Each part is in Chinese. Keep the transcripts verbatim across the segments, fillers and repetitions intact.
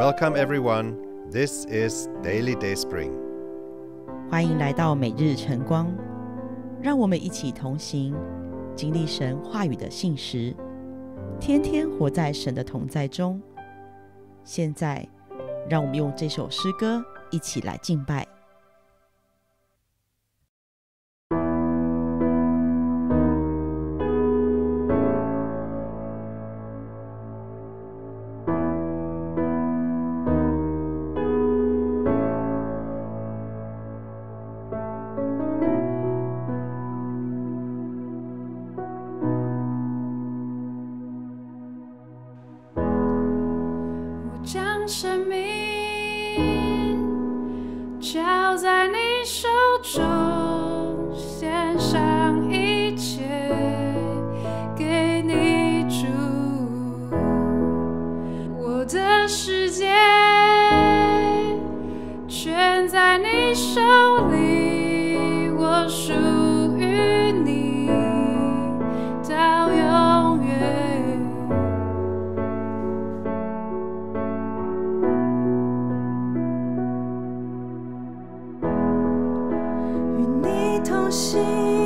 Welcome everyone. This is Daily Dayspring. 欢迎来到每日晨光，让我们一起同行，经历神话语的信实，天天活在神的同在中。现在，让我们用这首诗歌一起来敬拜。 将生命交在你手中，献上一切给你主。我的世界全在你手里，我属于你到永远。同行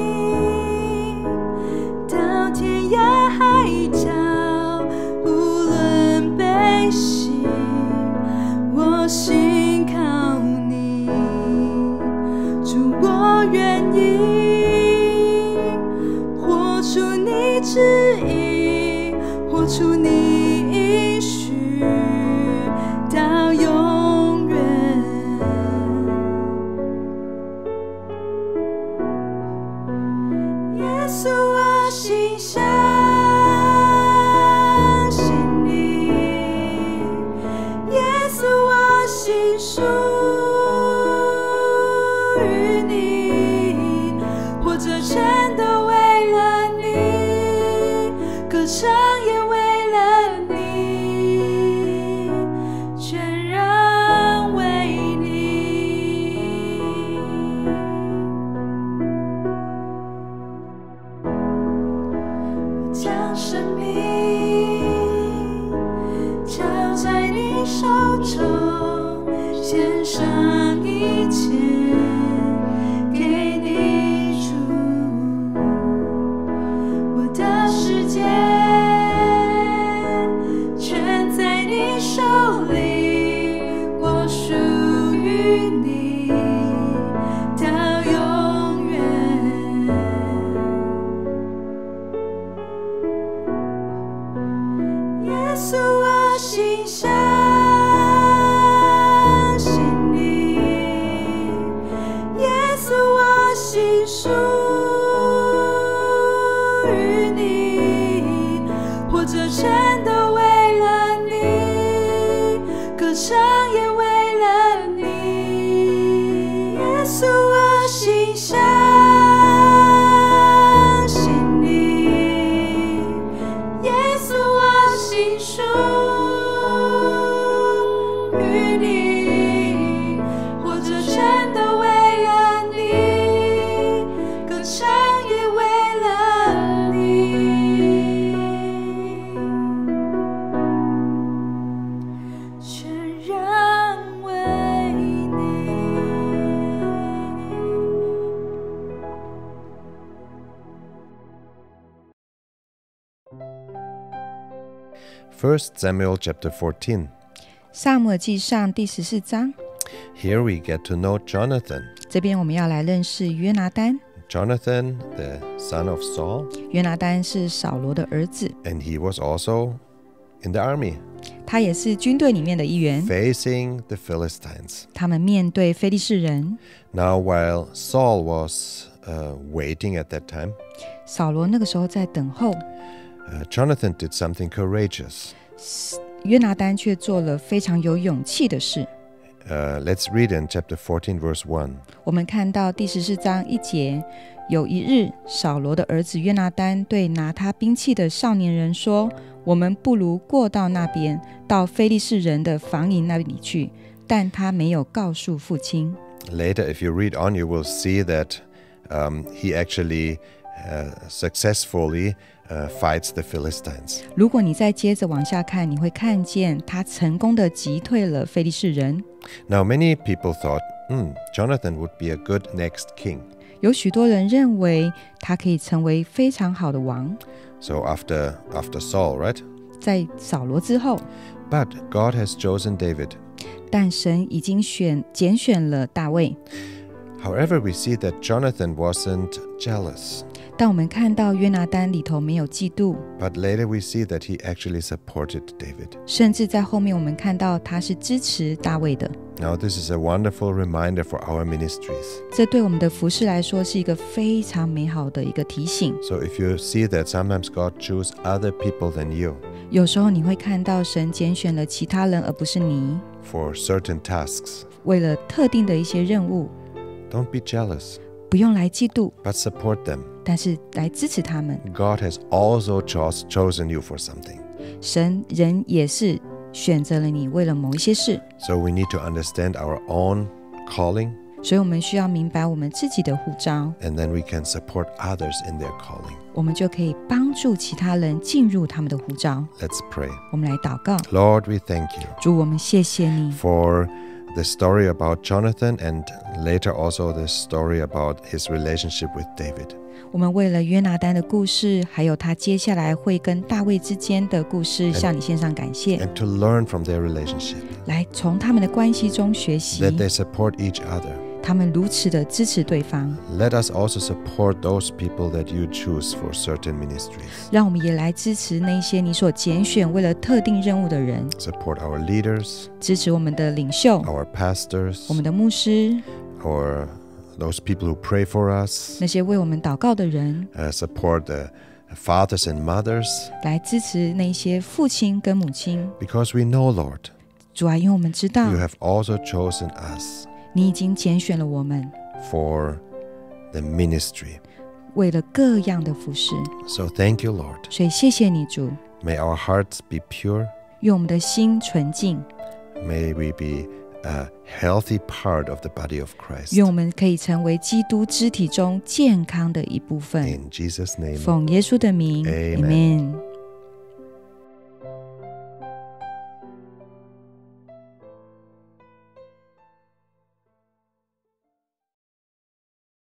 到天涯海角，无论悲喜，我信靠你。主，我愿意活出你旨意，活出你应许到永远。耶稣，我心相信你；耶稣，我心属于你。活着全都为了你，歌唱也为了你，全然为你。将生命交在你手中，献上一切给你主。我的世界全在你手里，我属于你到永远。耶稣，我心相信你；耶稣，我心属于你。活着全都为了你，歌唱也为了你。耶稣，我心相信你；耶稣，我心属于你。活着全都为了你，歌唱也为了你，全然为你。 First Samuel chapter fourteen. 撒母耳记上第十四章， Here we get to know Jonathan. 这边我们要来认识约拿单。 Jonathan, the son of Saul, 约拿单是扫罗的儿子， and he was also in the army, 他也是军队里面的一员。 facing the Philistines. 他们面对非利士人。 Now, while Saul was uh, waiting at that time, 扫罗那个时候在等候， uh, Jonathan did something courageous. 约拿单却做了非常有勇气的事。 Uh, let's read in chapter fourteen, verse one. 我们看到第十四章一节，有一日，扫罗的儿子约拿单对拿他兵器的少年人说：“我们不如过到那边，到非利士人的防营那里去。”但他没有告诉父亲。 Later, if you read on, you will see that um, he actually uh, successfully uh, fights the Philistines. 如果你再接着往下看，你会看见他成功的击退了非利士人。 Now, many people thought, hmm, Jonathan would be a good next king. 有许多人认为他可以成为非常好的王， So after, after Saul, right? 在扫罗之后， But God has chosen David. 但神已经选拣选了大卫。 However, we see that Jonathan wasn't jealous. 但我们看到约拿单里头没有嫉妒， But later we see that he actually supported David. 甚至在后面我们看到他是支持大卫的。 Now, this is a wonderful reminder for our ministries. 这对我们的服事来说是一个非常美好的一个提醒。 So if you see that sometimes God chooses other people than you 有时候你会看到神拣选了其他人，而不是你， for certain tasks, 为了特定的一些任务， don't be jealous, 不用来嫉妒， but support them. 但是来支持他们。 God has also cho- chosen you for something. 神人也是选择了你，为了某一些事， So we need to understand our own calling, 所以我们需要明白我们自己的呼召， and then we can support others in their calling. 我们就可以帮助其他人进入他们的呼召。 Let's pray. 我们来祷告， Lord, we thank you 主，我们谢谢你， for the story about Jonathan and later also the story about his relationship with David. 我们为了约拿单的故事，还有他接下来会跟大卫之间的故事，向你献上感谢， And to learn from their relationship, 来从他们的关系中学习， that they support each other. 他们如此的支持对方。 Let us also support those people that you choose for certain ministries. 让我们也来支持那些你所拣选为了特定任务的人， Support our leaders, 支持我们的领袖、 our pastors, 我们的牧师， or those people who pray for us. 那些为我们祷告的人， Uh, support the fathers and mothers, 来支持那些父亲跟母亲。 because we know, Lord, 主啊，因为我们知道 you have also chosen us 你已经拣选了我们， for the ministry. 为了各样的服事， So thank you, Lord. 所以谢谢你，主。 May our hearts be pure. 愿我们的心纯净， May we be a healthy part of the body of Christ. 愿我们可以成为基督肢体中健康的一部分。 In Jesus' name, 奉耶稣的名 Amen. Amen